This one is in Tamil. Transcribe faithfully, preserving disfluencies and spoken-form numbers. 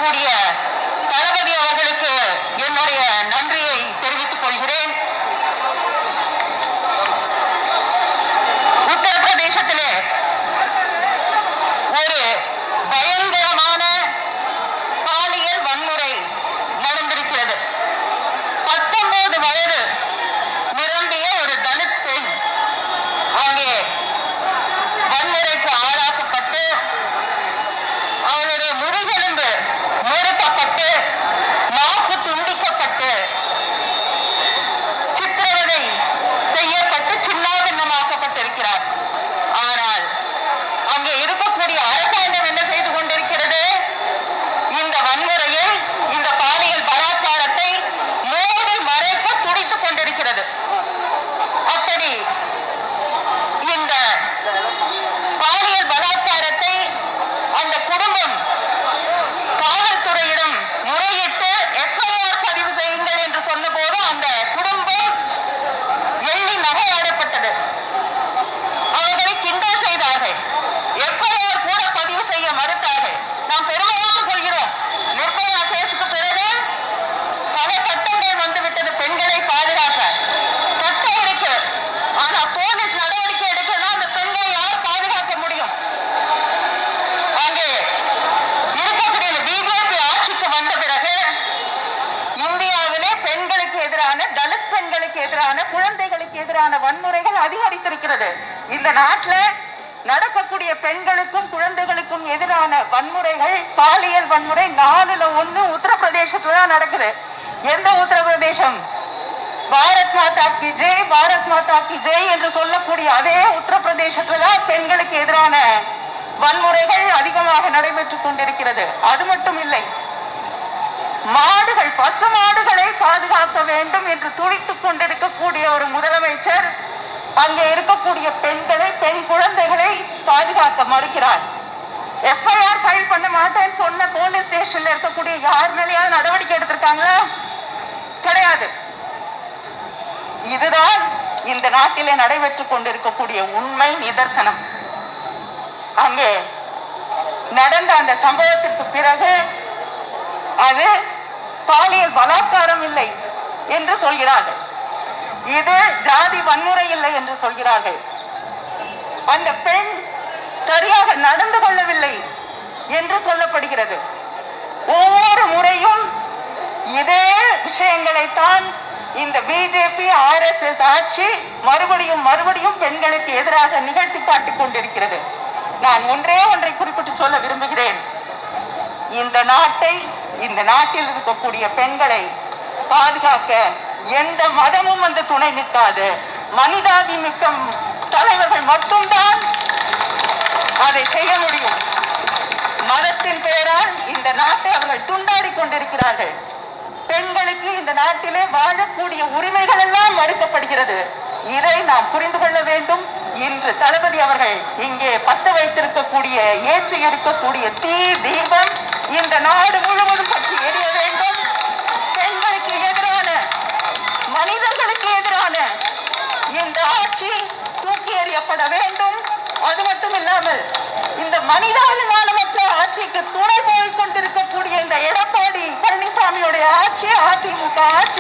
இருக்கக்கூடிய தளபதி அவர்களுக்கு என்னுடைய நன்றியை தெரிவித்துக் கொள்கிறேன். உத்தரப்பிரதேசத்திலே ஒரு பயங்கரமான பாலியல் வன்முறை நடந்திருக்கிறது. பத்தொன்பது வயது நிரம்பிய ஒரு தலித் பெண் அங்கே வன்முறைக்கு ஆளாக்கப்பட்டு அவளுடைய முதுகெலும்பு முறுக்கப்பட்டு நாக்கு துண்டிக்கப்பட்டு சித்திரவதை செய்யப்பட்டு சின்னாபின்னமாக்கப்பட்டிருக்கிறார். ஆனால் அங்கே இருக்கக்கூடிய அரசாங்கம் என்ன செய்து கொண்டிருக்கிறது? இந்த வன்முறையை, இந்த பாலியல் பலாத்காரத்தை மூடி மறைக்க துடித்துக் கொண்டிருக்கிறது. அப்படி இந்த பாலியல் பலாத்காரத்தை அந்த குடும்பம் காவல்துறையிடம் முறையிட்டு எஃப்ஐஆர் பதிவு செய்யுங்கள் என்று சொன்னபோது அந்த குடும்பம் எள்ளி நகையாடப்பட்டது. அவர்களை கிண்டல் செய்தார்கள். எஃப்ஐஆர் கூட பதிவு செய்ய மறுத்தார்கள். நாம் பெருமையாக சொல்கிறோம், நிர்பயா கேஸுக்கு பிறகு பல சட்டங்கள் வந்துவிட்டது பெண்களை பாதுகாக்க. சட்டம் இருக்கு, ஆனா போலீஸ் நடவடிக்கை எடுக்கணும். அந்த பெண்களை யார் பாதுகாக்க முடியும்? அங்கே இருக்கக்கூடிய பிஜேபி ஆட்சிக்கு வந்த பிறகு இந்தியாவிலே பெண்களுக்கு எதிரான, தலித் பெண்களுக்கு எதிரான, குழந்தைகளுக்கு எதிரான வன்முறைகள் அதிகரித்திருக்கிறது. இந்த நாட்டில் நடக்கக்கூடிய பெண்களுக்கும் குழந்தைகளுக்கும் எதிரான வன்முறைகள், பாலியல் வன்முறை நாலுல ஒண்ணு உத்தரப்பிரதேசத்துல தான் நடக்குது. எந்த உத்தரப்பிரதேசம்? பாரத் மாதா கி ஜெய், பாரத் மாதா கி ஜெய் என்று சொல்லக்கூடிய அதே உத்தரப்பிரதேசத்துல தான் பெண்களுக்கு எதிரான வன்முறைகள் அதிகமாக நடைபெற்றுக் கொண்டிருக்கிறது. அது மட்டும் இல்லை, மாடுகள், பசு மாடுகளை பாதுகாக்க வேண்டும் என்று துடித்துக் கொண்டிருக்கக்கூடிய ஒரு முதலமைச்சர் அங்கே இருக்கக்கூடிய பெண்களை, பெண் குழந்தைகளை பாதுகாக்க மறுக்கிறார். எஃப்ஐஆர் ஃபைல் பண்ண மாட்டேன்னு சொன்ன போலீஸ் ஸ்டேஷன்ல இருக்கக்கூடிய யார் மேலேயாவது நடவடிக்கை எடுத்திருக்காங்களா? கிடையாது. இதுதான் இந்த நாட்டிலே நடைபெற்றுக் கொண்டிருக்கக்கூடிய உண்மை நிதர்சனம். அங்கே நடந்த அந்த சம்பவத்திற்கு பிறகு அது பாலியல் பலாத்காரம் இல்லை என்று சொல்கிறார்கள். இது ஜாதி வன்முறை இல்லை என்று சொல்கிறார்கள். அந்த பெண் சரியாக நடந்து கொள்ளவில்லை என்று சொல்லப்படுகிறது. ஒவ்வொரு முறையும் இதே விஷயங்களைத்தான் இந்த பிஜேபி ஆர் எஸ் எஸ் ஆட்சி மறுபடியும் மறுபடியும் பெண்களுக்கு எதிராக நிகழ்த்தி காட்டிக் கொண்டிருக்கிறது. நான் ஒன்றே ஒன்றை குறிப்பிட்டு சொல்ல விரும்புகிறேன். இந்த நாட்டை, இந்த நாட்டில் இருக்கக்கூடிய பெண்களை பாதுகாக்க எந்த மதமும் வந்து துணை நிற்காது. மனிதாபிமிக்க தலைவர்கள் மட்டும்தான் அதை செய்ய முடியும். மதத்தின் பெயரால் இந்த நாட்டை அவர்கள் துண்டாடி கொண்டிருக்கிறார்கள். பெண்களுக்கு இந்த நாட்டிலே வாழக்கூடிய உரிமைகள் எல்லாம் மறுக்கப்படுகிறது. இதை நாம் புரிந்து கொள்ள வேண்டும். இன்று தளபதி அவர்கள் இங்கே பத்த வைத்திருக்கக்கூடிய, ஏற்றி இருக்கக்கூடிய தீ தீபம் இந்த நாடு முழுவதும் பற்றி எரிய வேண்டும். பெண்களுக்கு எதிரான, மனிதர்களுக்கு எதிரான இந்த ஆட்சி தூக்கி எறியப்பட வேண்டும். அது மட்டும் இல்லாமல் இந்த மனிதாபிமானமற்ற ஆட்சிக்கு துணை போய் கொண்டிருக்கக்கூடிய இந்த எடப்பாடி பழனிசாமியுடைய ஆட்சி, அதிமுக ஆட்சி